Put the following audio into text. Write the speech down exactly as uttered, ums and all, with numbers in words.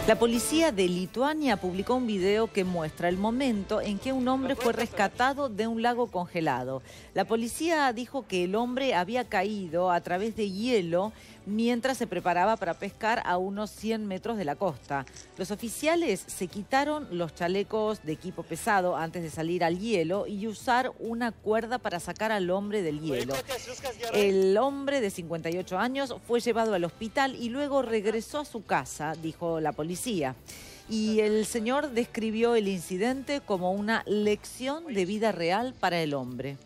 La policía de Lituania publicó un video que muestra el momento en que un hombre fue rescatado de un lago congelado. La policía dijo que el hombre había caído a través de hielo mientras se preparaba para pescar a unos cien metros de la costa. Los oficiales se quitaron los chalecos de equipo pesado antes de salir al hielo y usar una cuerda para sacar al hombre del hielo. El hombre de cincuenta y ocho años fue llevado al hospital y luego regresó a su casa, dijo la policía. Y el señor describió el incidente como una lección de vida real para el hombre.